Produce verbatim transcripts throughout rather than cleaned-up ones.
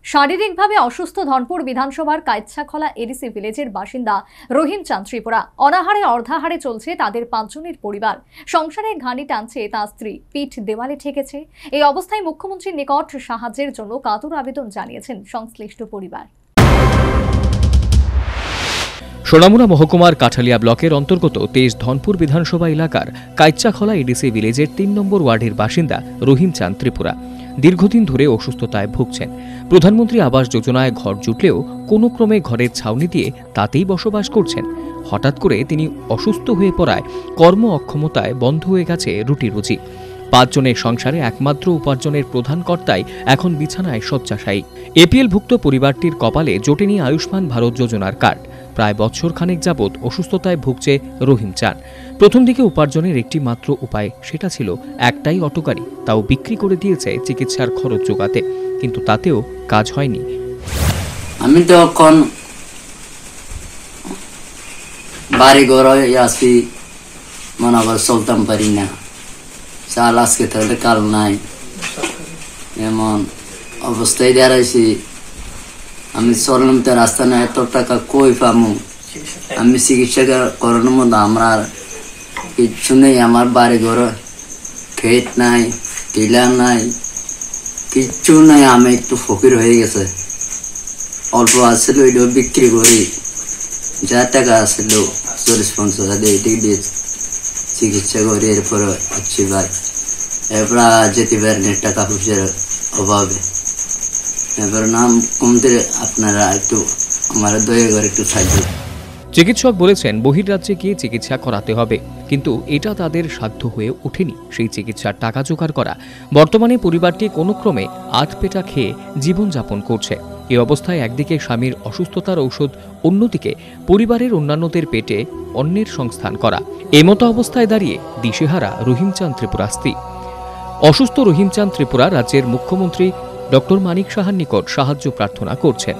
শারীরিকভাবে অসুস্থ ধনপুর বিধানসভার কাইচ্ছাখলা এডিসি ভিলেজের বাসিন্দা রহিম চাঁদ ত্রিপুরা। অনাহারে অর্ধাহারে চলছে তাদের পাঁচজনের পরিবার। সংসারের ঘানি টানছে তার স্ত্রী, পিঠ দেওয়ালে ঠেকেছে। এই অবস্থায় মুখ্যমন্ত্রীর নিকট সাহায্যের জন্য কাতর আবেদন জানিয়েছেন সংশ্লিষ্ট পরিবার। সোনামুড়া মহকুমার কাঠালিয়া ব্লকের অন্তর্গত তেইশ ধনপুর বিধানসভা এলাকার কাইচ্ছাখলা এডিসি ভিলেজের তিন নম্বর ওয়ার্ডের বাসিন্দা রহিম চাঁদ ত্রিপুরা দীর্ঘদিন ধরে অসুস্থতায় ভুগছেন। প্রধানমন্ত্রী আবাস যোজনায় ঘর জুটলেও কোনো ক্রমে ঘরের ছাউনি দিয়ে তাতেই বসবাস করছেন। হঠাৎ করে তিনি অসুস্থ হয়ে পড়ায় কর্ম অক্ষমতায় বন্ধ হয়ে গেছে রুটি রুজি। পাঁচজনের সংসারে একমাত্র উপার্জনের প্রধান কর্তাই এখন বিছানায় শয্যাশায়ী। এপিএলভুক্ত পরিবারটির কপালে জোটেনি আয়ুষ্মান ভারত যোজনার কার্ড। প্রায় বছর খানেক যাবৎ অসুস্থতায় ভুগছে রহিম চাঁদ। প্রথম দিকে উপার্জনের একটি মাত্র উপায় সেটা ছিল একটাই অটো গাড়ি, তাও বিক্রি করে দিয়েছে চিকিৎসার খরচ জোগাতে, কিন্তু তাতেও কাজ হয়নি। আমি তো এখন বাড়ি ঘরে আসি, মনে করে চলতাম পারি না। চাল আজকে তাহলে কাল নাই, এমন অবস্থায় দাঁড়াইছি। আমি চললাম তো রাস্তা না, এত টাকা কই পামু? আমি চিকিৎসা করানোর মতো আমার কিচ্ছু নেই। আমার বাড়ি ঘর ক্ষেত নাই, টিলা নাই, কিচ্ছু নাই। আমি একটু ফকির হয়ে গেছে। অল্প আসছিল ওইটাও বিক্রি করি, যা টাকা আসছিল চল্লিশ পঞ্চাশ হাজার এইদিক দিয়ে চিকিৎসা করি। এরপরে হচ্ছি ভাই, এরপর যেতে পারেনি টাকা পয়সার অভাবে। এবার নাম কমতে আপনারা একটু আমার দয়া করে একটু সাহায্য। চিকিৎসক বলেছেন বহির্রাজ্যে গিয়ে চিকিৎসা করাতে হবে, কিন্তু এটা তাদের সাধ্য হয়ে ওঠেনি সেই চিকিৎসার টাকা জোগাড় করা। বর্তমানে পরিবারটি কোনো ক্রমে আধ পেটা খেয়ে জীবনযাপন করছে। এ অবস্থায় একদিকে স্বামীর অসুস্থতার ঔষধ, অন্যদিকে পরিবারের অন্যান্যদের পেটে অন্যের সংস্থান করা। এমতো অবস্থায় দাঁড়িয়ে দিশেহারা রহিম চাঁদ ত্রিপুরা স্ত্রী। অসুস্থ রহিম চাঁদ ত্রিপুরা রাজ্যের মুখ্যমন্ত্রী ডক্টর মানিক সাহার নিকট সাহায্য প্রার্থনা করছেন।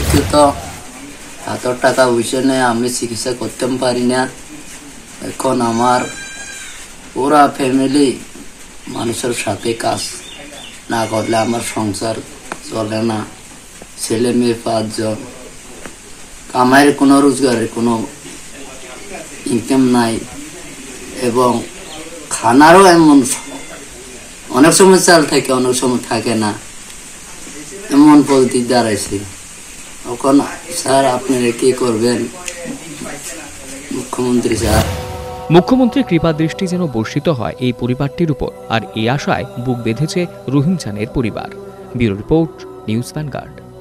এত টাকা পয়সা নেই, আমি চিকিৎসা করতে পারি না। এখন আমার পুরা ফ্যামিলি মানুষের সাথে কাজ না করলে আমার সংসার চলে না। ছেলে মেয়ে পাঁচজন, কামাইয়ের কোনো রোজগারের কোনো ইনকাম নাই, এবং খানারও এমন অনেক সময় চাল থাকে, অনেক সময় থাকে না, এমন পদ্ধতি দাঁড়াইছে। এখন স্যার আপনারা কি করবেন মুখ্যমন্ত্রী স্যার? মুখ্যমন্ত্রী কৃপা দৃষ্টি যেন বর্ষিত হয় এই পরিবারটির উপর, আর এই আশায় বুক বেঁধেছে রহিম চাঁদের পরিবার। Bureau report, news vanguard.